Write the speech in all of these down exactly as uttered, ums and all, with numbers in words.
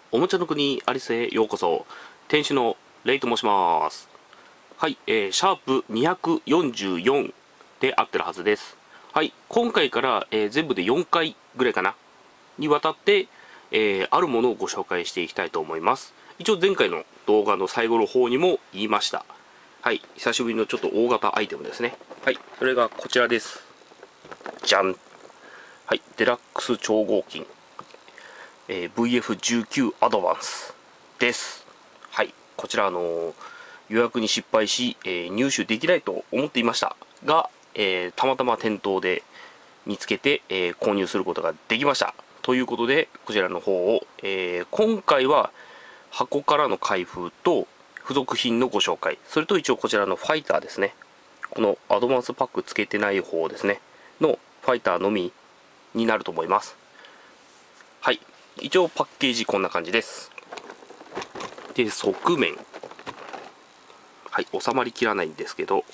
おもちゃの国アリスへようこそ。店主のレイと申します。はい、えー、シャープにひゃくよんじゅうよんで合ってるはずです。はい、今回から、えー、全部でよんかいぐらいかなにわたって、えー、あるものをご紹介していきたいと思います。一応前回の動画の最後の方にも言いました。はい、久しぶりのちょっと大型アイテムですね。はい、それがこちらです。じゃん。はい、デラックス超合金。えー、ブイエフじゅうきゅう アドバンスです。はい、こちらあのー、予約に失敗し、えー、入手できないと思っていましたが、えー、たまたま店頭で見つけて、えー、購入することができました。ということで、こちらの方を、えー、今回は箱からの開封と付属品のご紹介、それと一応こちらのファイターですね。このアドバンスパックつけてない方ですね。のファイターのみになると思います。はい。一応パッケージこんな感じです。で、側面。はい、収まりきらないんですけど、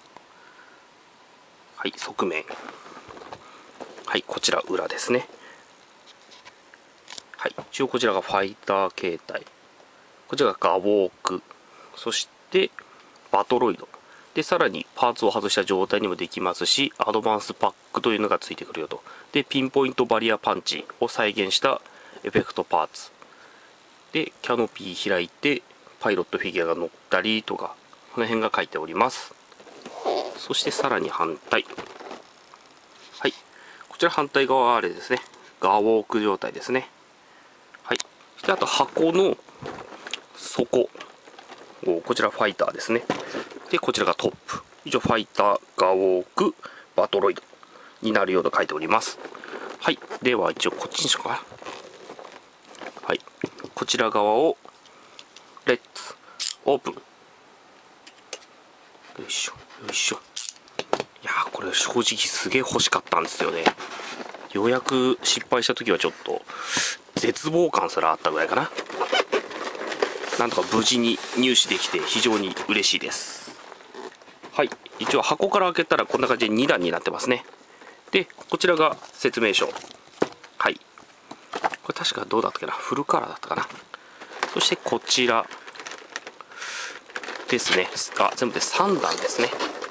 はい、側面。はい、こちら裏ですね。はい、一応こちらがファイター形態。こちらがガウォーク。そして、バトロイド。で、さらにパーツを外した状態にもできますし、アドバンスパックというのがついてくるよと。で、ピンポイントバリアパンチを再現したエフェクトパーツ。で、キャノピー開いて、パイロットフィギュアが乗ったりとか、この辺が書いております。そしてさらに反対。はい。こちら反対側はあれですね。ガーウォーク状態ですね。はい。そしてあと箱の底。こちらファイターですね。で、こちらがトップ。以上ファイター、ガーウォーク、バトロイドになるようと書いております。はい。では一応こっちにしようかな。はい。こちら側をレッツオープン。よいしょよいしょ。いやー、これ正直すげえ欲しかったんですよね。予約失敗した時はちょっと絶望感すらあったぐらいかな。なんとか無事に入手できて非常に嬉しいです。はい、一応箱から開けたらこんな感じでにだんになってますね。で、こちらが説明書。はい、これ確かどうだったっけな、フルカラーだったかな。そしてこちらですね。あ、全部でさんだんですね。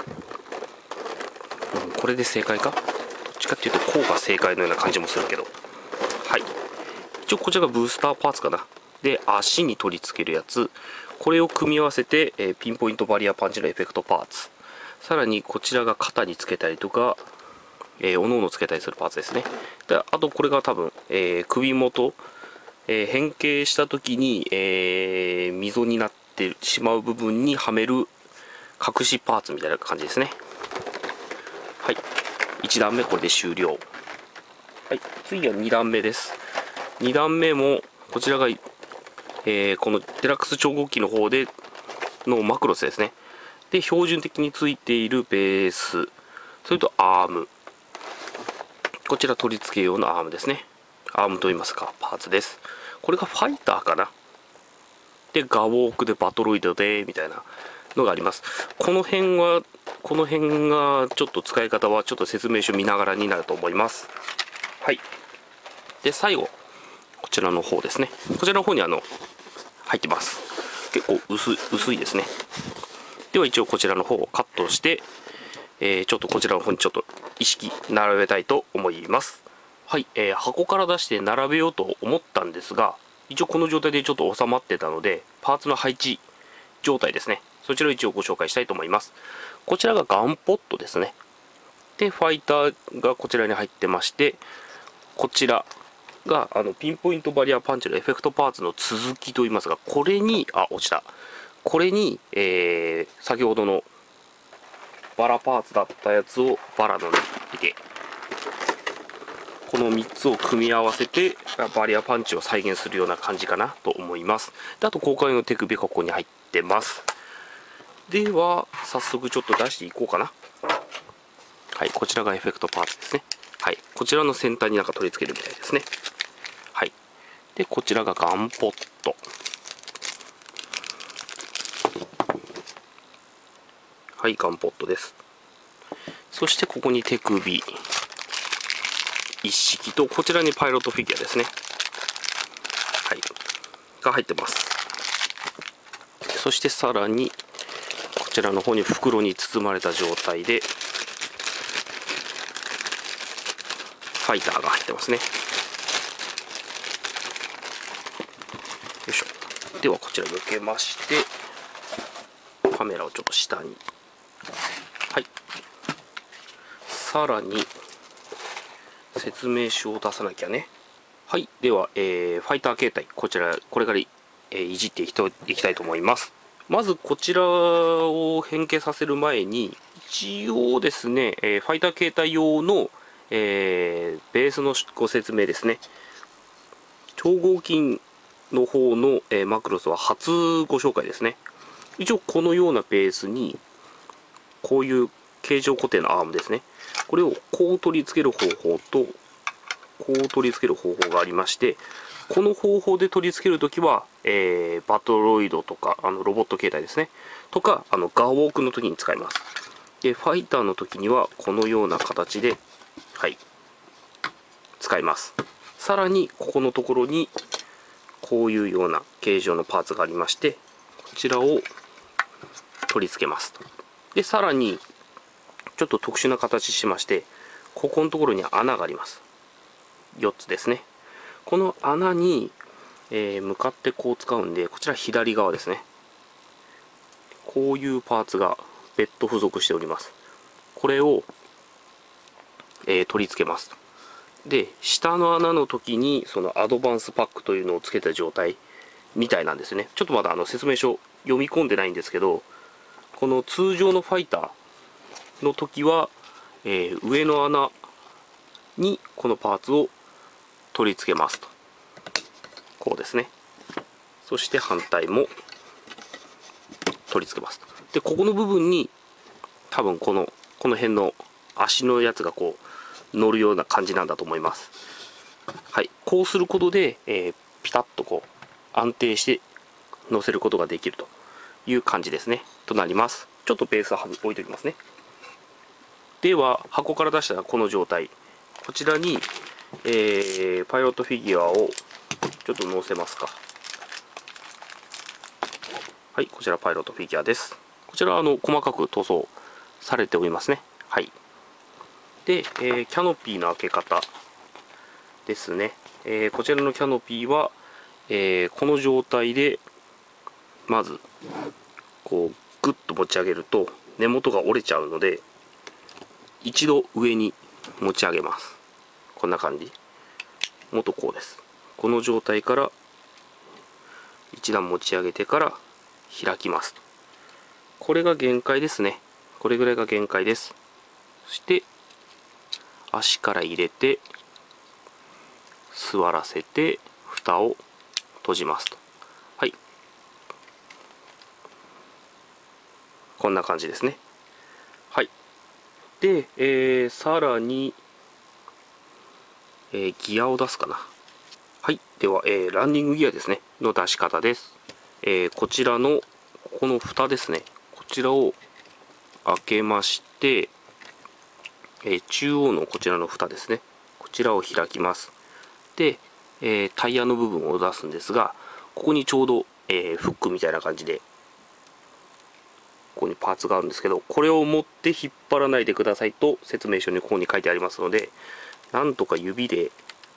うん、これで正解か。どっちかっていうとこうが正解のような感じもするけど。はい、一応こちらがブースターパーツかな。で、足に取り付けるやつ。これを組み合わせて、えー、ピンポイントバリアパンチのエフェクトパーツ。さらにこちらが肩につけたりとか、えー、おのおのつけたりするパーツですね。で、あとこれが多分、えー、首元、えー、変形した時に、えー、溝になってしまう部分にはめる隠しパーツみたいな感じですね。はい。いちだんめこれで終了。はい。次はにだんめです。にだんめも、こちらが、えー、このデラックス超合金の方でのマクロスですね。で、標準的についているベース。それとアーム。こちら取り付け用のアームですね。アームと言いますか、パーツです。これがファイターかな。で、ガウォークでバトロイドで、みたいなのがあります。この辺は、この辺がちょっと使い方はちょっと説明書見ながらになると思います。はい。で、最後。こちらの方ですね。こちらの方にあの、入ってます。結構薄い、薄いですね。では一応こちらの方をカットして、えー、ちょっとこちらの方にちょっと意識並べたいと思います。はい、えー、箱から出して並べようと思ったんですが、一応この状態でちょっと収まってたので、パーツの配置状態ですね。そちらを一応ご紹介したいと思います。こちらがガンポットですね。で、ファイターがこちらに入ってまして、こちら、があのピンポイントバリアパンチのエフェクトパーツの続きといいますが、これに、あ、落ちた。これに、えー、先ほどのバラパーツだったやつをバラのに入れて、このみっつを組み合わせてバリアパンチを再現するような感じかなと思います。で、あと公開の手首がここに入ってます。では、早速ちょっと出していこうかな。はい、こちらがエフェクトパーツですね。はい、こちらの先端になんか取り付けるみたいですね。はい。で、こちらがガンポット。はい、ガンポットです。そしてここに手首一式と、こちらにパイロットフィギュアですね。はい。 が入ってます。そしてさらにこちらの方に袋に包まれた状態でファイターが入ってますね。よいしょ。ではこちら避けまして、カメラをちょっと下に。はい。さらに説明書を出さなきゃね。はい。では、えー、ファイター形態、こちら、これから、えー、いじっていきといきたいと思います。まず、こちらを変形させる前に、一応ですね、えー、ファイター形態用の、えー、ベースのご説明ですね。超合金の方の、えー、マクロスは初ご紹介ですね。一応、このようなベースに、こういう形状固定のアームですね。これをこう取り付ける方法と、こう取り付ける方法がありまして、この方法で取り付けるときは、えー、バトロイドとか、あのロボット形態ですね。とか、あのガーウォークの時に使います。で、ファイターの時には、このような形で、はい、使います。さらに、ここのところに、こういうような形状のパーツがありまして、こちらを取り付けますと。で、さらに、ちょっと特殊な形しまして、ここのところに穴があります。よっつですね。この穴に、えー、向かってこう使うんで、こちら左側ですね。こういうパーツが別途付属しております。これを、えー、取り付けます。で、下の穴の時にそのアドバンスパックというのをつけた状態みたいなんですね。ちょっとまだあの説明書読み込んでないんですけど、この通常のファイターの時は、えー、上の穴にこのパーツを取り付けますと。こうですね。そして反対も取り付けますと。で、ここの部分に多分このこの辺の足のやつがこう乗るような感じなんだと思います。はい、こうすることで、えー、ピタッとこう安定して乗せることができるという感じですね。となります。ちょっとベースは置いておきますね。では箱から出したこの状態、こちらに、えー、パイロットフィギュアをちょっと乗せますか。はい、こちらパイロットフィギュアです。こちらはあの細かく塗装されておりますね。はい。で、えー、キャノピーの開け方ですね。えー、こちらのキャノピーは、えー、この状態でまずこうグッと持ち上げると根元が折れちゃうので、一度上に持ち上げます。こんな感じ。もっとこうです。この状態から一段持ち上げてから開きますと。これが限界ですね。これぐらいが限界です。そして足から入れて座らせて蓋を閉じますと。はい、こんな感じですね。はい。で、えー、さらに、えー、ギアを出すかな。はい。では、えー、ランニングギアですねの出し方です。えー、こちらのこの蓋ですね。こちらを開けまして、えー、中央のこちらの蓋ですね。こちらを開きます。で、えー、タイヤの部分を出すんですが、ここにちょうど、えー、フックみたいな感じでここにパーツがあるんですけど、これを持って引っ張らないでくださいと説明書にここに書いてありますので、なんとか指で、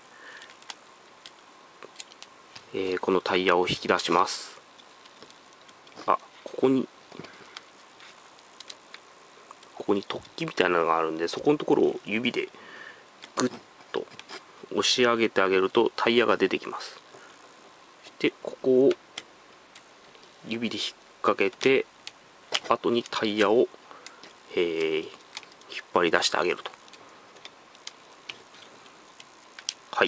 えー、このタイヤを引き出します。あ、ここにここに突起みたいなのがあるんで、そこのところを指でグッと押し上げてあげるとタイヤが出てきます。で、ここを指で引っ掛けて、後にタイヤを、えー、引っ張り出してあげると。はい。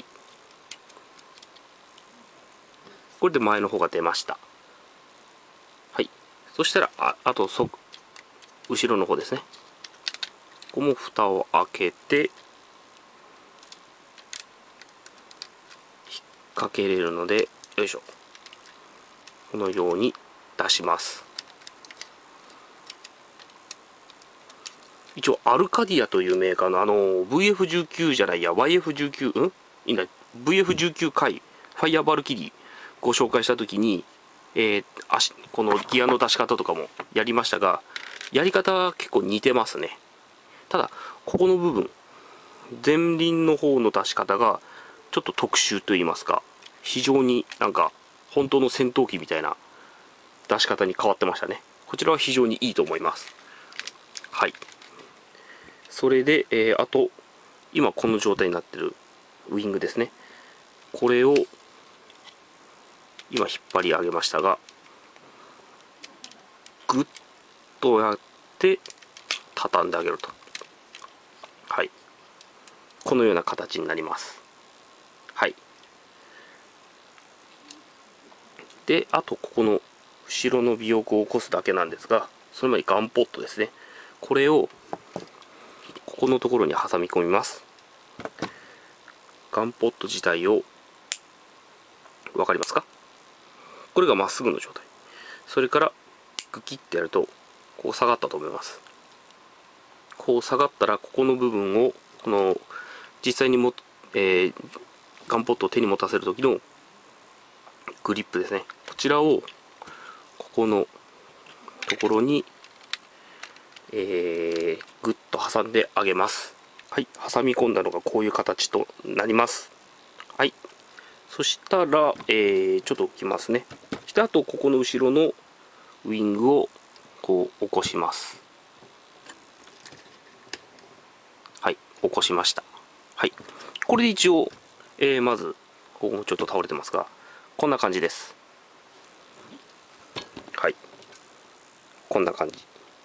これで前の方が出ました。はい。そしたら、あ, あとそ、後ろの方ですね。ここも蓋を開けて、引っ掛けれるので、よいしょ。このように出します。一応、アルカディアというメーカーのあの ブイエフじゅうきゅう じゃないや、ワイエフじゅうきゅう、んいいんだ、ブイエフじゅうきゅう 回、ファイヤーバルキリー。 ご紹介した時に、えー、足このギアの出し方とかもやりましたが、やり方は結構似てますね。ただここの部分、前輪の方の出し方がちょっと特殊といいますか、非常になんか本当の戦闘機みたいな出し方に変わってましたね。こちらは非常にいいと思います。はい。それで、えー、あと今この状態になってるウイングですね。これを今引っ張り上げましたが、グッとやって畳んであげると、はい、このような形になります。はい。で、あとここの後ろの尾翼を起こすだけなんですが、その前にガンポットですね。これをここのところに挟み込みます。ガンポット自体を、分かりますか？これがまっすぐの状態。それからグキッてやるとこう下がったと思います。こう下がったら、ここの部分をこの実際にも、えー、ガンポットを手に持たせる時のグリップですね、こちらをここのところに、えー、グッと挟んであげます。はい、挟み込んだのがこういう形となります。はい。そしたら、えー、ちょっと置きますね。そしてあとここの後ろのウイングをこう起こします。はい、起こしました。はい。これで一応、えー、まずここもちょっと倒れてますが、こんな感じです。はい、こんな感じ。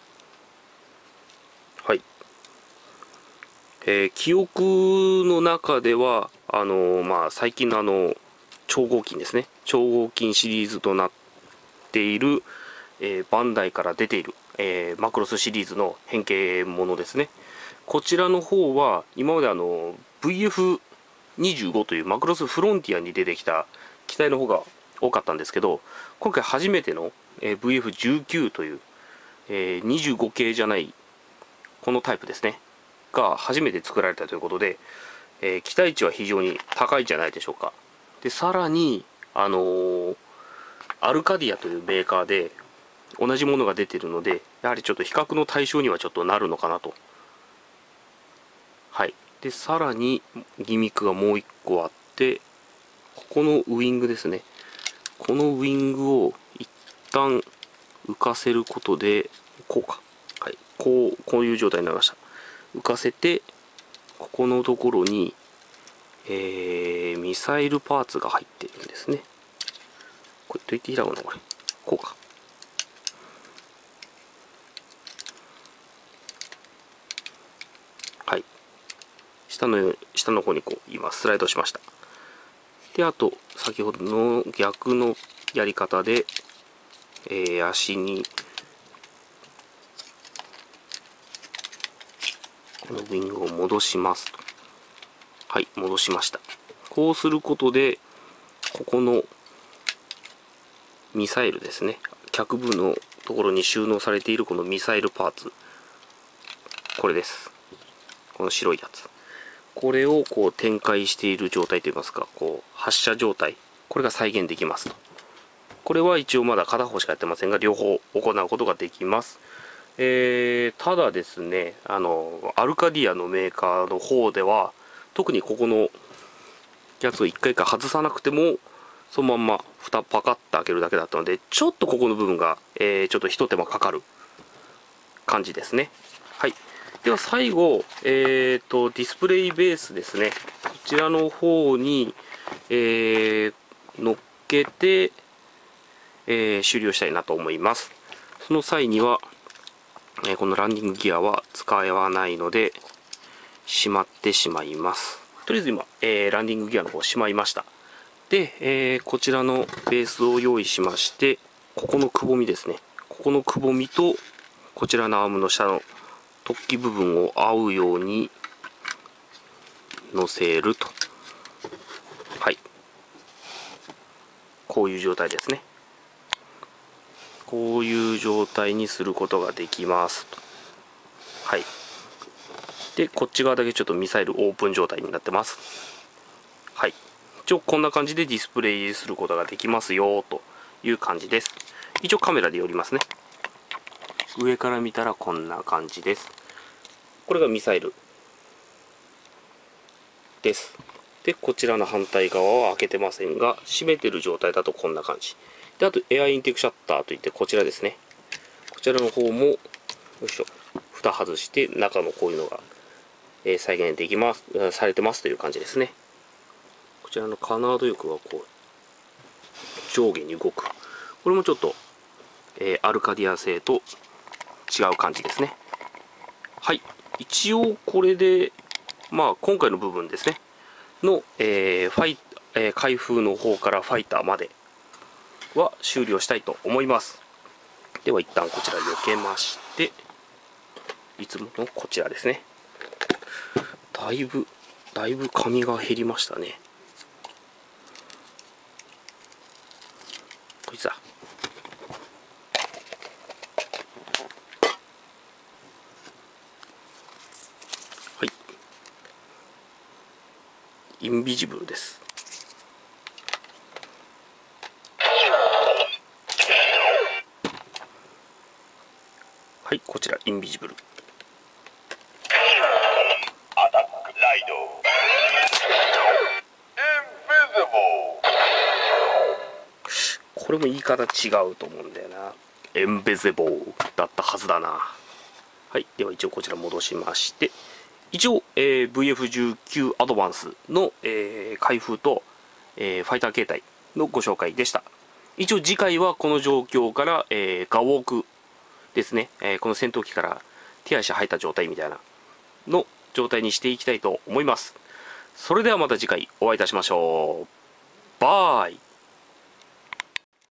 はい。えー、記憶の中ではあのー、まあ最近のあの超合金ですね、超合金シリーズとなっている、えー、バンダイから出ている、えー、マクロスシリーズの変形ものですね。こちらの方は今まであの ブイエフにじゅうご というマクロスフロンティアに出てきた機体の方が多かったんですけど、今回初めての ブイエフじゅうきゅう という、えー、にじゅうご系じゃないこのタイプですねが初めて作られたということで、えー、期待値は非常に高いんじゃないでしょうか。でさらに、あのー、アルカディアというメーカーで同じものが出ているので、やはりちょっと比較の対象にはちょっとなるのかなと。はい。でさらにギミックがもういっこあって、ここのウイングですね、このウイングを一旦浮かせることで、こうか、はい、こうこういう状態になりました。浮かせてここのところに、えー、ミサイルパーツが入っているんですね。これどうやって開くのこれ、こうか。はい、下の下の方にこう今スライドしました。であと先ほどの逆のやり方で、えー、足にこのウイングを戻しますと。はい、戻しました。こうすることでここのミサイルですね、脚部のところに収納されているこのミサイルパーツ、これです。この白いやつ、これをこう展開している状態といいますか、こう発射状態、これが再現できますと。これは一応まだ片方しかやってませんが、両方行うことができます。えー、ただですね、あのアルカディアのメーカーの方では特にここのやつをいっかいか外さなくてもそのまんま蓋パカッと開けるだけだったので、ちょっとここの部分が、えー、ちょっと一手間かかる感じですね。はい。では最後、えーと、ディスプレイベースですね、こちらの方に、えー、乗っけて、えー、終了したいなと思います。その際には、えー、このランディングギアは使わないのでしまってしまいます。とりあえず今、えー、ランディングギアの方しまいました。で、えー、こちらのベースを用意しまして、ここのくぼみですね、ここのくぼみとこちらのアームの下の突起部分を合うように乗せると。はい、こういう状態ですね。こういう状態にすることができますと。はい。でこっち側だけちょっとミサイルオープン状態になってます。はい、 一応こんな感じでディスプレイすることができますよという感じです。一応カメラで寄りますね。上から見たらこんな感じです。これがミサイルです。でこちらの反対側は開けてませんが、閉めてる状態だとこんな感じで、あとエアインテークシャッターといってこちらですね。こちらの方もよいしょ、蓋外して中のこういうのが、えー、再現できますされてますという感じですね。こちらのカナード翼がこう上下に動く、これもちょっと、えー、アルカディア製と違う感じですね。はい、一応これでまあ今回の部分ですねの、えーファイえー開封の方からファイターまでは終了したいと思います。では一旦こちら避けまして、いつものこちらですね。だいぶだいぶ紙が減りましたね。こいつだ。はい、インビジブルです。はい、こちらインビジブル。 アタックライド。インビジブル。 これも言い方違うと思うんだよな。エンベゼボーだったはずだな。はい、では一応こちら戻しまして、一応、えー、ブイエフじゅうきゅう アドバンスの、えー開封と、えーファイター形態のご紹介でした。一応次回はこの状況から、えーガウォークですね、えーこの戦闘機から手足入った状態みたいなの状態にしていきたいと思います。それではまた次回お会いいたしましょう。バイ。